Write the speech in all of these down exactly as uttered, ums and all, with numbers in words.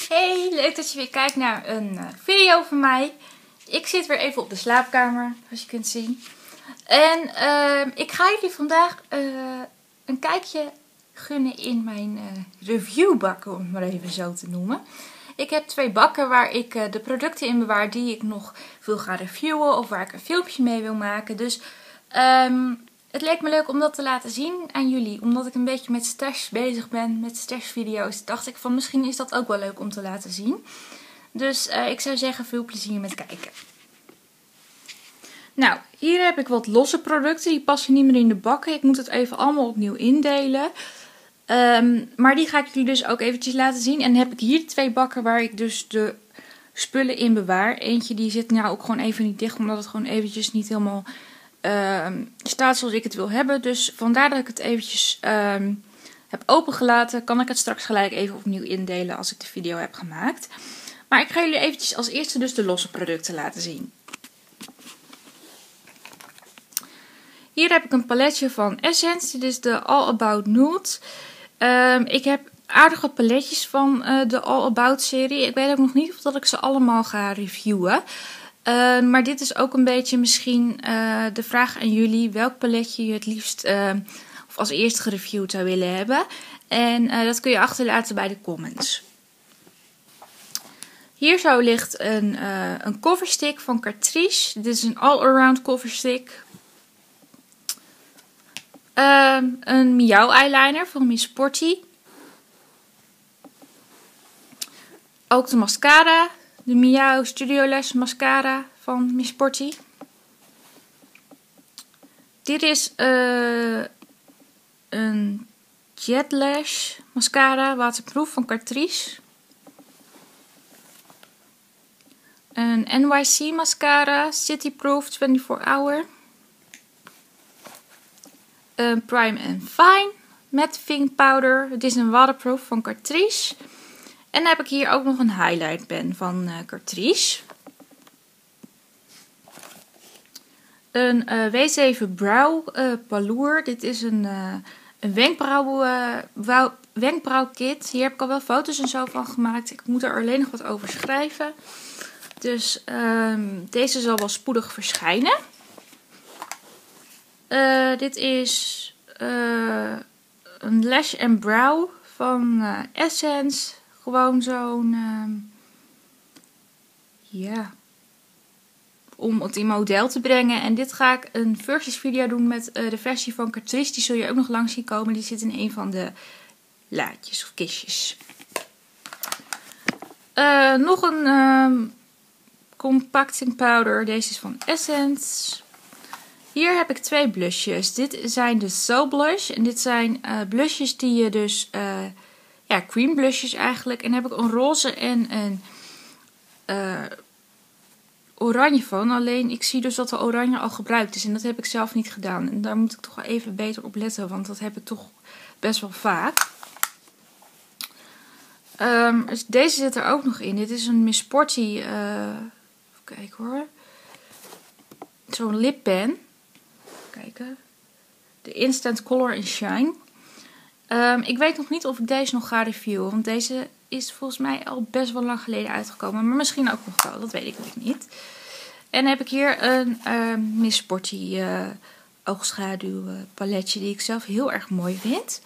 Hey, leuk dat je weer kijkt naar een uh, video van mij. Ik zit weer even op de slaapkamer, zoals je kunt zien. En uh, ik ga jullie vandaag uh, een kijkje gunnen in mijn uh, reviewbakken, om het maar even zo te noemen. Ik heb twee bakken waar ik uh, de producten in bewaar die ik nog wil gaan reviewen of waar ik een filmpje mee wil maken. Dus um, het leek me leuk om dat te laten zien aan jullie. Omdat ik een beetje met stash bezig ben, met stashvideo's, dacht ik van misschien is dat ook wel leuk om te laten zien. Dus uh, ik zou zeggen veel plezier met kijken. Nou, hier heb ik wat losse producten. Die passen niet meer in de bakken. Ik moet het even allemaal opnieuw indelen. Um, maar die ga ik jullie dus ook eventjes laten zien. En dan heb ik hier twee bakken waar ik dus de spullen in bewaar. Eentje die zit nou ook gewoon even niet dicht, omdat het gewoon eventjes niet helemaal uh, staat zoals ik het wil hebben. Dus vandaar dat ik het eventjes um, heb opengelaten. Kan ik het straks gelijk even opnieuw indelen als ik de video heb gemaakt. Maar ik ga jullie eventjes als eerste dus de losse producten laten zien. Hier heb ik een paletje van Essence. Dit is de All About Nude. Um, ik heb aardige paletjes van uh, de All About serie. Ik weet ook nog niet of dat ik ze allemaal ga reviewen. Uh, maar dit is ook een beetje misschien uh, de vraag aan jullie. Welk paletje je het liefst uh, of als eerste gereviewd zou willen hebben. En uh, dat kun je achterlaten bij de comments. Hier zo ligt een, uh, een coverstick van Catrice. Dit is een all-around coverstick. Uh, een Miauw eyeliner van Miss Sporty. Ook de mascara. De Miauw Studio Lash mascara van Miss Sporty. Dit is uh, een Jet Lash mascara waterproof van Catrice. Een N Y C mascara City Proof twenty-four hour. Een Prime and Fine Matte Fink Powder. Het is een waterproof van Catrice. En dan heb ik hier ook nog een highlight pen van uh, Catrice. Een uh, W zeven Brow uh, Palour. Dit is een, uh, een wenkbrauw, uh, wenkbrauwkit. Hier heb ik al wel foto's en zo van gemaakt. Ik moet er alleen nog wat over schrijven. Dus um, deze zal wel spoedig verschijnen. Uh, dit is uh, een Lash and Brow van uh, Essence. Gewoon zo'n, uh, ja, om het in model te brengen. En dit ga ik een versus video doen met uh, de versie van Catrice. Die zul je ook nog langs zien komen. Die zit in een van de laadjes of kistjes. Uh, nog een uh, compacting powder. Deze is van Essence. Hier heb ik twee blushjes. Dit zijn de Soul Blush. En dit zijn uh, blushjes die je dus, uh, ja, cream blushjes eigenlijk. En daar heb ik een roze en een uh, oranje van. Alleen ik zie dus dat de oranje al gebruikt is. En dat heb ik zelf niet gedaan. En daar moet ik toch wel even beter op letten. Want dat heb ik toch best wel vaak. Um, dus deze zit er ook nog in. Dit is een Miss Sporty. Uh, even kijken hoor. Zo'n lippen. Kijken. De Instant Color and Shine. Um, ik weet nog niet of ik deze nog ga reviewen. Want deze is volgens mij al best wel lang geleden uitgekomen. Maar misschien ook nog wel. Dat weet ik nog niet. En dan heb ik hier een uh, Miss Sporty uh, oogschaduw uh, paletje. Die ik zelf heel erg mooi vind.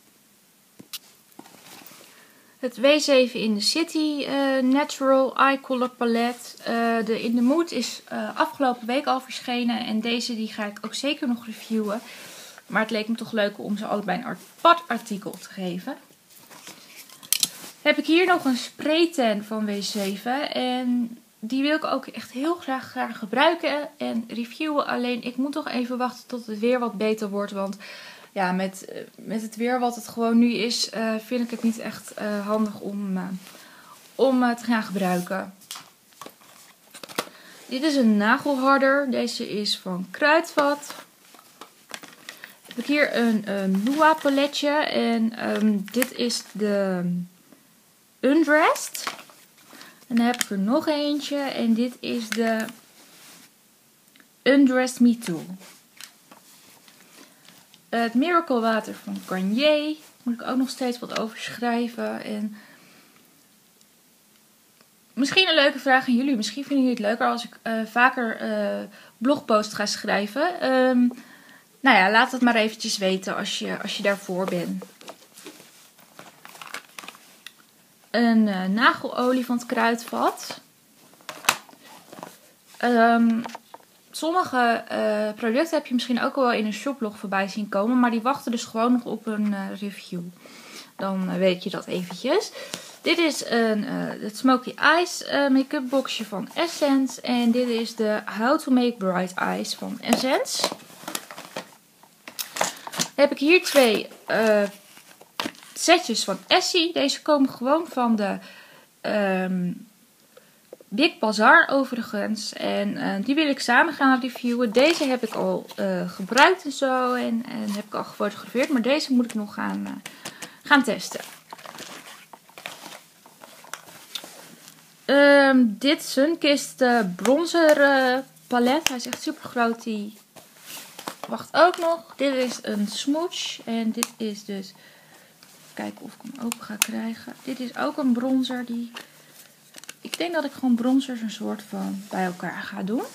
Het W zeven in the City uh, Natural Eye Color Palette. Uh, de In the Mood is uh, afgelopen week al verschenen. En deze die ga ik ook zeker nog reviewen. Maar het leek me toch leuk om ze allebei een apart artikel te geven. Heb ik hier nog een spraytan van W zeven. En die wil ik ook echt heel graag, graag gebruiken en reviewen. Alleen ik moet toch even wachten tot het weer wat beter wordt. Want ja, met, met het weer wat het gewoon nu is, uh, vind ik het niet echt uh, handig om, uh, om uh, te gaan gebruiken. Dit is een nagelharder. Deze is van Kruidvat. Heb ik hier een, een Lua paletje. En um, dit is de Undressed. En dan heb ik er nog eentje. En dit is de Undressed Me Too. Het Miracle water van Garnier. Moet ik ook nog steeds wat over schrijven. En misschien een leuke vraag aan jullie. Misschien vinden jullie het leuker als ik uh, vaker uh, blogposts ga schrijven. Um, nou ja, laat het maar eventjes weten als je, als je daarvoor bent. Een uh, nagelolie van het Kruidvat. Um, sommige uh, producten heb je misschien ook al wel in een shoplog voorbij zien komen. Maar die wachten dus gewoon nog op een uh, review. Dan uh, weet je dat eventjes. Dit is een uh, het Smoky Eyes uh, make-up boxje van Essence. En dit is de How to Make Bright Eyes van Essence. Dan heb ik hier twee uh, setjes van Essie. Deze komen gewoon van de um, Big Bazaar overigens. En uh, die wil ik samen gaan reviewen. Deze heb ik al uh, gebruikt en zo. En, en heb ik al gefotografeerd. Maar deze moet ik nog gaan, uh, gaan testen. Um, dit Sunkist uh, bronzer uh, palet. Hij is echt super groot. Die wacht ook nog. Dit is een smooch. En dit is dus... Kijken of ik hem open ga krijgen. Dit is ook een bronzer. Die... Ik denk dat ik gewoon bronzers een soort van bij elkaar ga doen.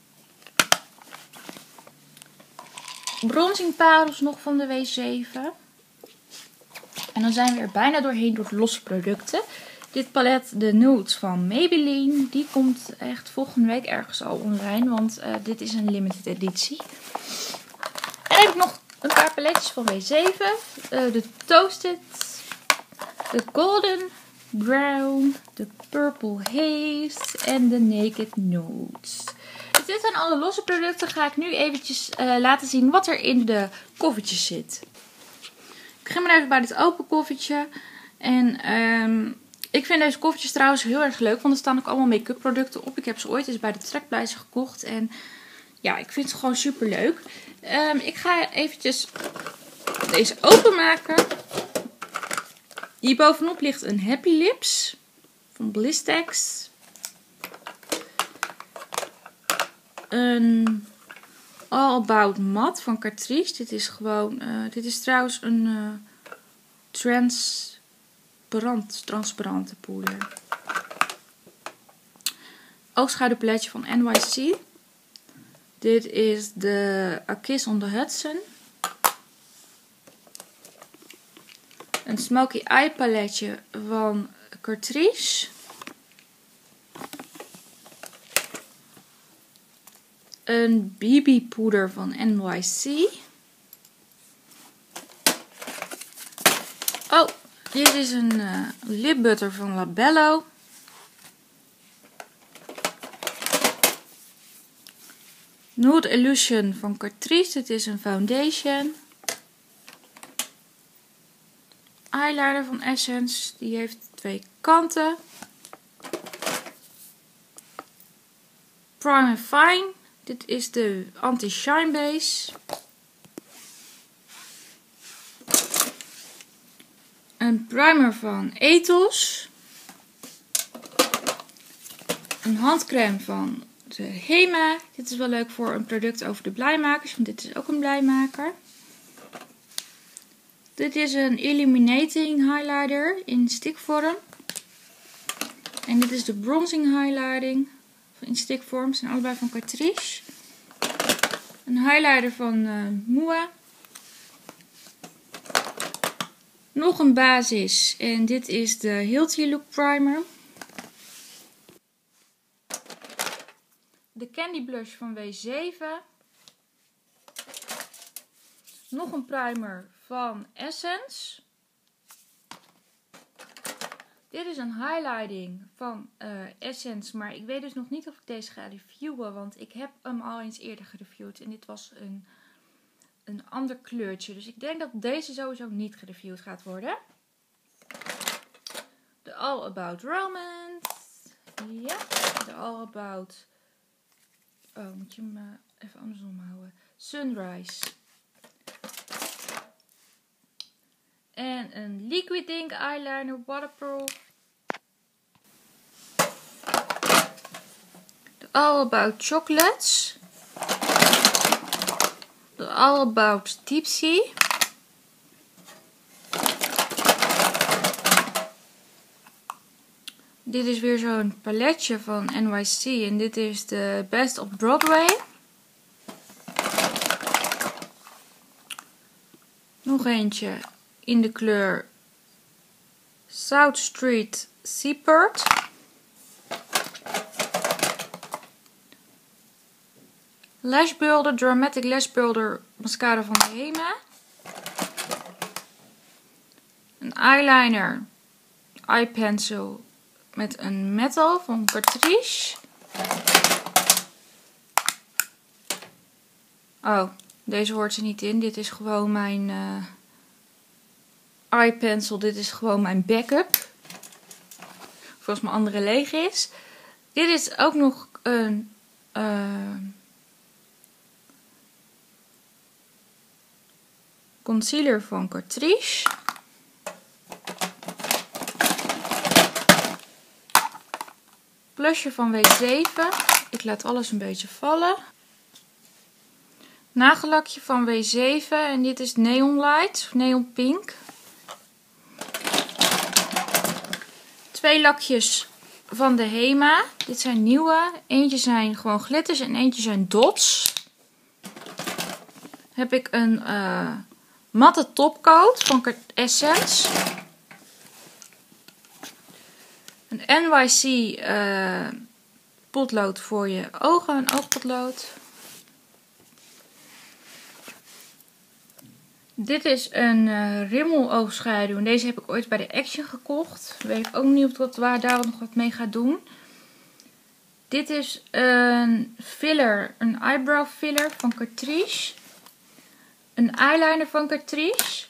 Bronzing parels nog van de W zeven. En dan zijn we er bijna doorheen door de losse producten. Dit palet, de Nudes van Maybelline, die komt echt volgende week ergens al online, want uh, dit is een limited editie. En dan heb ik nog een paar paletjes van W zeven. Uh, de Toasted, de Golden Brown, de Purple Haze en de Naked Nudes. Dus dit zijn alle losse producten. Ga ik nu eventjes uh, laten zien wat er in de koffertjes zit. Ik begin maar even bij dit open koffertje. En... Um, Ik vind deze koffertjes trouwens heel erg leuk, want er staan ook allemaal make-up producten op. Ik heb ze ooit eens bij de Trekpleister gekocht en ja, ik vind ze gewoon super leuk. Um, ik ga eventjes deze openmaken. Hier bovenop ligt een Happy Lips van Blistex. Een All About Matte van Catrice. Dit is gewoon, uh, dit is trouwens een uh, trans... transparante poeder. Oogschaduwpaletje van N Y C. Dit is de A Kiss on the Hudson. Een Smoky Eye paletje van Catrice. Een B B poeder van N Y C. Oh! Dit is een uh, lip butter van Labello. Nude Illusion van Catrice. Dit is een foundation. Eyeliner van Essence. Die heeft twee kanten. Prime and Fine. Dit is de Anti-Shine Base. Een primer van Ethos. Een handcrème van de Hema. Dit is wel leuk voor een product over de blijmakers, want dit is ook een blijmaker. Dit is een Illuminating Highlighter in stickvorm. En dit is de Bronzing Highlighting in stickvorm. Ze zijn allebei van Catrice. Een highlighter van uh, Mua. Nog een basis en dit is de Hilti Look Primer. De Candy Blush van W zeven. Nog een primer van Essence. Dit is een highlighting van uh, Essence, maar ik weet dus nog niet of ik deze ga reviewen, want ik heb hem al eens eerder gereviewd en dit was een... een ander kleurtje. Dus ik denk dat deze sowieso niet gereviewd gaat worden. De All About Romance. Ja, de All About... Oh, moet je hem uh, even andersom houden. Sunrise. En een Liquid Ink Eyeliner Waterproof. De All About Chocolates. De All About Tipsy. Dit is weer zo'n paletje van N Y C en dit is de Best of Broadway. Nog eentje in de kleur South Street Seaport. Lash Builder, Dramatic Lash Builder mascara van de Hema. Een eyeliner, eye pencil met een metal van Catrice. Oh, deze hoort er niet in. Dit is gewoon mijn uh, eye pencil. Dit is gewoon mijn backup. Voor als mijn andere leeg is. Dit is ook nog een uh, concealer van Catrice. Blusher van W zeven. Ik laat alles een beetje vallen. Nagellakje van W zeven. En dit is Neon Light. Neon Pink. Twee lakjes van de Hema. Dit zijn nieuwe. Eentje zijn gewoon glitters en eentje zijn dots. Heb ik een uh, matte topcoat van Essence. Een N Y C uh, potlood voor je ogen. Een oogpotlood. Dit is een uh, rimmel oogschaduw. En deze heb ik ooit bij de Action gekocht. Ik weet ook niet of waar daar nog wat mee gaat doen. Dit is een filler. Een eyebrow filler van Catrice. Een eyeliner van Catrice.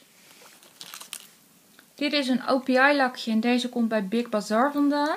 Dit is een O P I lakje en deze komt bij Big Bazaar vandaan.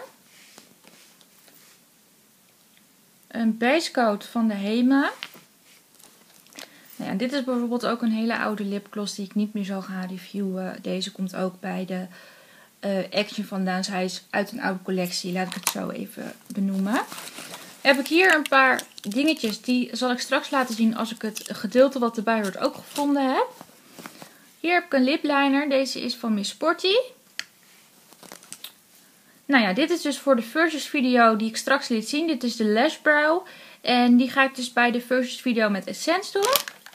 Een basecoat van de Hema. Nou ja, dit is bijvoorbeeld ook een hele oude lipgloss die ik niet meer zal gaan reviewen. Deze komt ook bij de uh, Action vandaan. Zij is uit een oude collectie. Laat ik het zo even benoemen. Heb ik hier een paar dingetjes. Die zal ik straks laten zien als ik het gedeelte wat erbij hoort ook gevonden heb. Hier heb ik een lipliner. Deze is van Miss Sporty. Nou ja, dit is dus voor de versus video die ik straks liet zien. Dit is de Lash Brow. En die ga ik dus bij de versus video met Essence doen.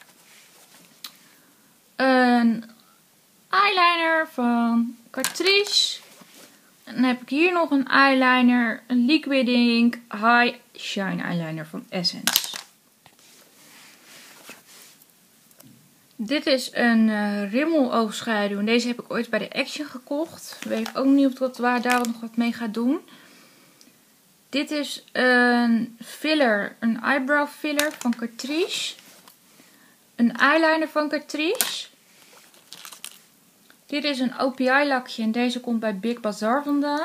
Een eyeliner van Catrice. En dan heb ik hier nog een eyeliner. Een Liquid Ink High Shine eyeliner van Essence. Dit is een uh, rimmel oogschaduw. En deze heb ik ooit bij de Action gekocht. Ik weet ook niet of dat waar daar nog wat mee gaat doen. Dit is een filler. Een eyebrow filler van Catrice. Een eyeliner van Catrice. Dit is een O P I lakje. En deze komt bij Big Bazaar vandaan.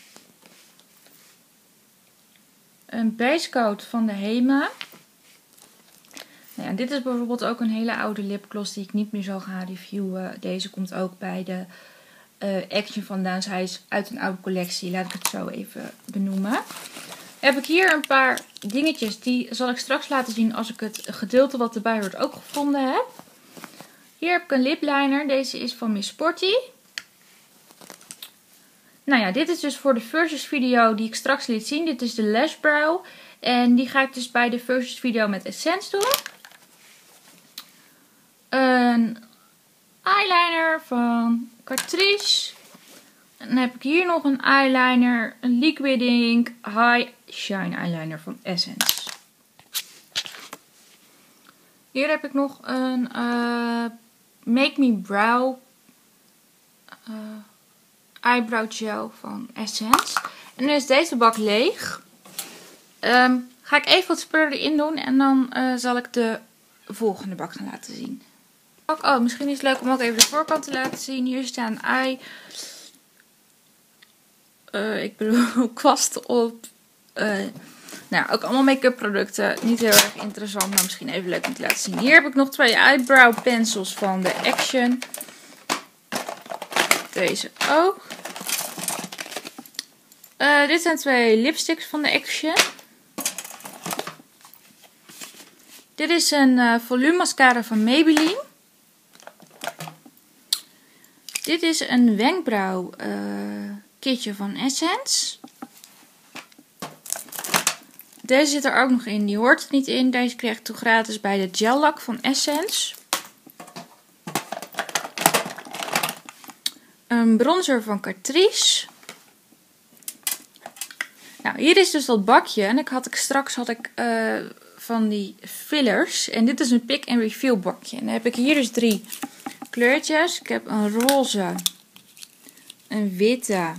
Een basecoat van de Hema. Nou ja, dit is bijvoorbeeld ook een hele oude lipgloss die ik niet meer zal gaan reviewen. Deze komt ook bij de uh, Action vandaan. Zij is uit een oude collectie. Laat ik het zo even benoemen. Heb ik hier een paar dingetjes. Die zal ik straks laten zien als ik het gedeelte wat erbij hoort ook gevonden heb. Hier heb ik een lipliner. Deze is van Miss Sporty. Nou ja, dit is dus voor de versus video die ik straks liet zien. Dit is de Lash Brow. En die ga ik dus bij de versus video met Essence doen. Een eyeliner van Catrice. En dan heb ik hier nog een eyeliner. Een Liquid Ink High Shine eyeliner van Essence. Hier heb ik nog een uh, Make Me Brow uh, eyebrow gel van Essence. En nu is deze bak leeg. Um, ga ik even wat spullen erin doen en dan uh, zal ik de volgende bak gaan laten zien. Oh, misschien is het leuk om ook even de voorkant te laten zien. Hier staan eye, uh, ik bedoel kwast op. Uh, nou, ook allemaal make-up producten. Niet heel erg interessant, maar misschien even leuk om te laten zien. Hier heb ik nog twee eyebrow pencils van de Action. Deze ook. Uh, dit zijn twee lipsticks van de Action. Dit is een uh, volume mascara van Maybelline. Dit is een wenkbrauw uh, kitje van Essence. deze zit er ook nog in. Die hoort er niet in. Deze kreeg ik toen gratis bij de gel lak van Essence. Een bronzer van Catrice. Nou, hier is dus dat bakje. En ik had ik straks had ik uh, van die fillers. En dit is een pick and refill bakje. En dan heb ik hier dus drie kleurtjes. Ik heb een roze, een witte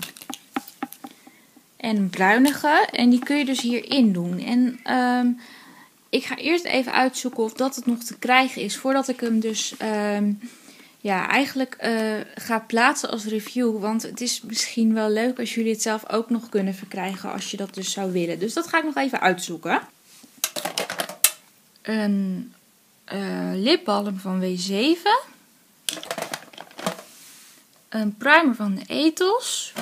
en een bruinige. En die kun je dus hierin doen. En um, ik ga eerst even uitzoeken of dat het nog te krijgen is. Voordat ik hem dus um, ja, eigenlijk uh, ga plaatsen als review. Want het is misschien wel leuk als jullie het zelf ook nog kunnen verkrijgen. Als je dat dus zou willen. Dus dat ga ik nog even uitzoeken. Een uh, lipbalm van W zeven. Een primer van de Ethos.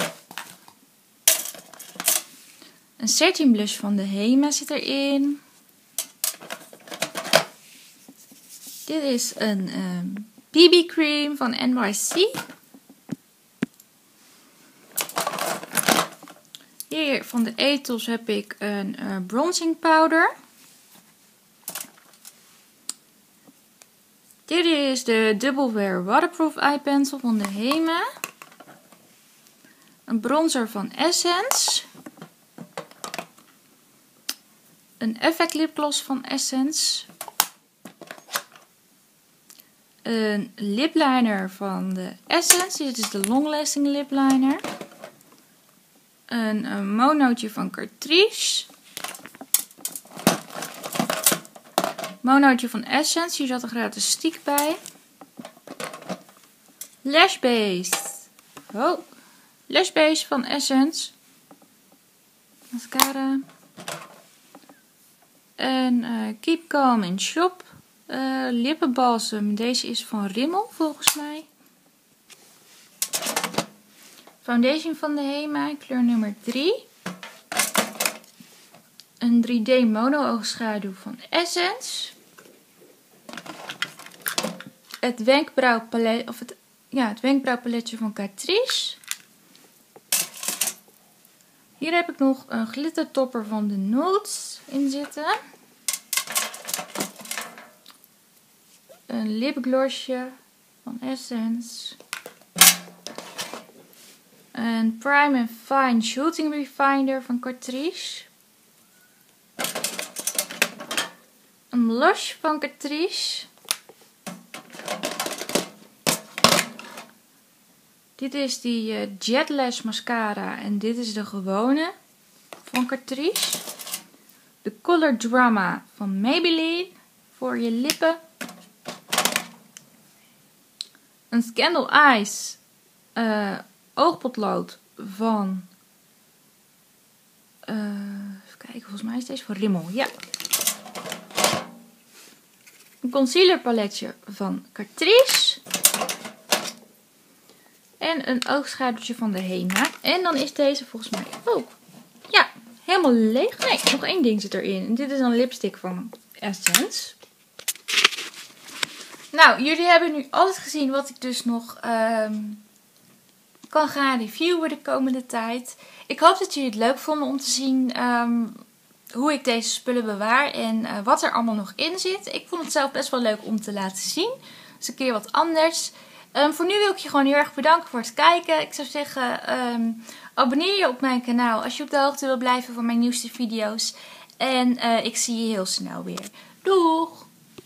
Een setting blush van de Hema zit erin. Dit is een um, B B cream van N Y C. Hier van de Ethos heb ik een uh, bronzing powder. Dit is de Double Wear Waterproof Eye Pencil van de Hema. Een bronzer van Essence. Een Effect lipgloss van Essence. Een lipliner van de Essence. Dit is de Long Lasting Lipliner. Een, een monootje van Catrice. Monootje van Essence. Hier zat een gratis stick bij. Lash Base. Oh. Lash Base van Essence. Mascara. En uh, Keep Calm in Shop. Uh, lippenbalsem. Deze is van Rimmel volgens mij. Foundation van de Hema. Kleur nummer drie. Een drie D mono oogschaduw van Essence. Het wenkbrauwpalet, of het, ja, het wenkbrauwpaletje van Catrice. Hier heb ik nog een glittertopper van de Nudes in zitten. Een lipglossje van Essence. Een Prime and Fine Shooting Refiner van Catrice. Een blush van Catrice. Dit is die uh, Jet Lash mascara en dit is de gewone van Catrice. De Color Drama van Maybelline voor je lippen. Een Scandal Eyes uh, oogpotlood van... Uh, even kijken, volgens mij is deze van Rimmel. Ja. Een concealer paletje van Catrice. En een oogschaduwtje van de Hema. En dan is deze volgens mij ook. Ja, helemaal leeg. Nee, nog één ding zit erin. En dit is een lipstick van Essence. Nou, jullie hebben nu alles gezien wat ik dus nog um, kan gaan reviewen de komende tijd. Ik hoop dat jullie het leuk vonden om te zien um, hoe ik deze spullen bewaar en uh, wat er allemaal nog in zit. Ik vond het zelf best wel leuk om te laten zien. Dus een keer wat anders. Um, voor nu wil ik je gewoon heel erg bedanken voor het kijken. Ik zou zeggen, um, abonneer je op mijn kanaal als je op de hoogte wil blijven van mijn nieuwste video's. En uh, ik zie je heel snel weer. Doeg!